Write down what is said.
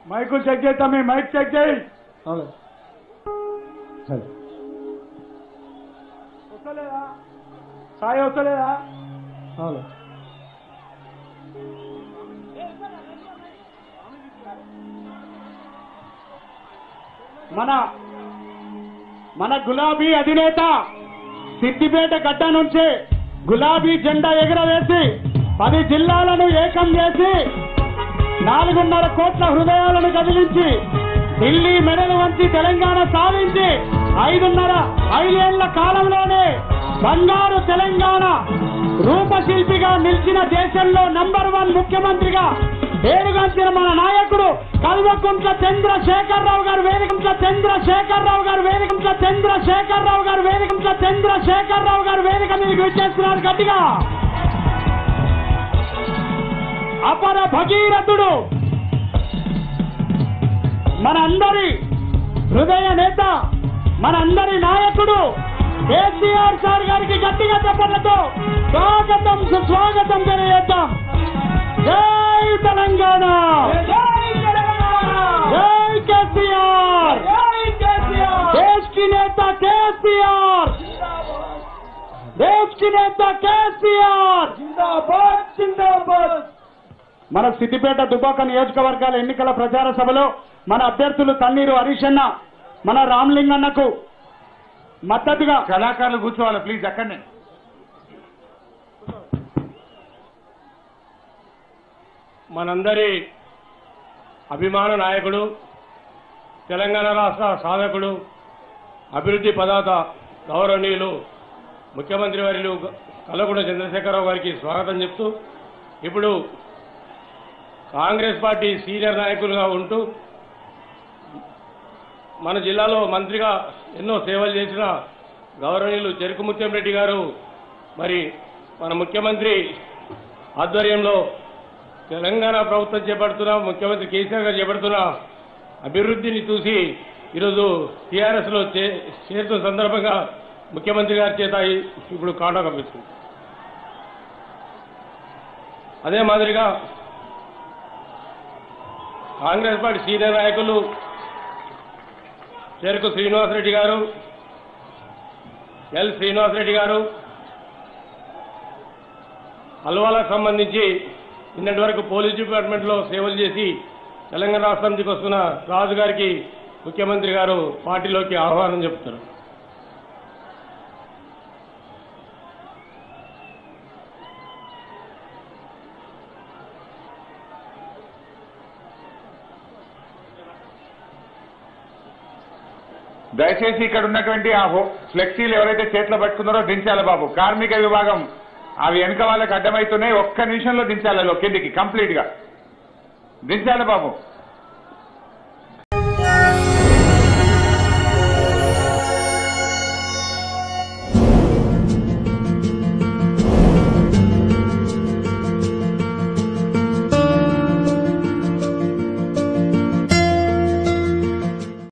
Mic check చేస్తామే mic check చేయి వస్తలేదా సాయి వస్తలేదా మన గులాబీ అధినేత సిద్దిపేట గడ్డ నుంచి గులాబీ జెండా ఎగురవేసి 10 జిల్లాలను ఏకం చేసి 4.5 కోట్ల హృదయాలను కదిలించి ఢిల్లీ మెడలు వంచి తెలంగాణ సాధించి 5 ఏళ్ల కాలంలోనే బంగారు తెలంగాణ రూపశిల్పిగా నిలిచిన దేశంలో నంబర్ 1 ముఖ్యమంత్రిగా పేరుగాంచిన మన నాయకుడు కల్వకుంట్ల చంద్రశేఖరరావు గారు వేదిక మీదకి వచ్చేస్తున్నారు గట్టిగా. అపర భగీరథుడు మనందరి హృదయ నేత మనందరి నాయకుడు కేసీఆర్ సార్ గారికి గట్టిగా చెప్పలతో స్వాగతం సుస్వాగతం తెలియజేద్దాం. జై తెలంగాణ, జై కేసీఆర్, దేశ్ కి నేత కేసీఆర్, దేశ్ కి నేత కేసీఆర్ జిందాబాద్ జిందాబాద్. మన సిద్దిపేట దుబ్బాక నియోజకవర్గాల ఎన్నికల ప్రచార సభలో మన అభ్యర్థులు తన్నీరు హరీష్ అన్న మన రామలింగన్నకు మద్దతుగా కళాకారులు కూర్చోవాలి ప్లీజ్ అక్కడనే. మనందరి అభిమాన నాయకుడు తెలంగాణ రాష్ట్ర సాధకుడు అభివృద్ధి పదాత గౌరవనీయులు ముఖ్యమంత్రి వర్యులు కల్వకుంట్ల చంద్రశేఖరరావు గారికి స్వాగతం చెప్తూ ఇప్పుడు కాంగ్రెస్ పార్టీ సీనియర్ నాయకులుగా ఉంటూ మన జిల్లాలో మంత్రిగా ఎన్నో సేవలు చేసిన గౌరవనీయులు చెరుకు ముత్యం రెడ్డి గారు మరి మన ముఖ్యమంత్రి ఆధ్వర్యంలో తెలంగాణ ప్రభుత్వం చేపడుతున్న ముఖ్యమంత్రి కేసీఆర్ గారు చేపడుతున్న అభివృద్ధిని చూసి ఈరోజు టీఆర్ఎస్ లో చేరుతున్న సందర్భంగా ముఖ్యమంత్రి గారి చేత ఇప్పుడు కాండా కప్పిస్తుంది. అదే మాదిరిగా కాంగ్రెస్ పార్టీ సీనియర్ నాయకులు చెరుకు శ్రీనివాసరెడ్డి గారు, ఎల్ శ్రీనివాసరెడ్డి గారు అల్వాలకు సంబంధించి నిన్నటి వరకు పోలీస్ డిపార్ట్మెంట్లో సేవలు చేసి తెలంగాణ రాష్ట్రానికి వస్తున్న రాజు గారికి ముఖ్యమంత్రి గారు పార్టీలోకి ఆహ్వానం చెప్తారు. దయచేసి ఇక్కడ ఉన్నటువంటి ఆ ఫ్లెక్సీలు ఎవరైతే చేతిలో పట్టుకున్నారో దించాలి బాబు. కార్మిక విభాగం అవి వెనుక వాళ్ళకి అడ్డమవుతున్నాయి. ఒక్క నిమిషంలో దించాలి కిందికి కంప్లీట్ గా దించాలి బాబు.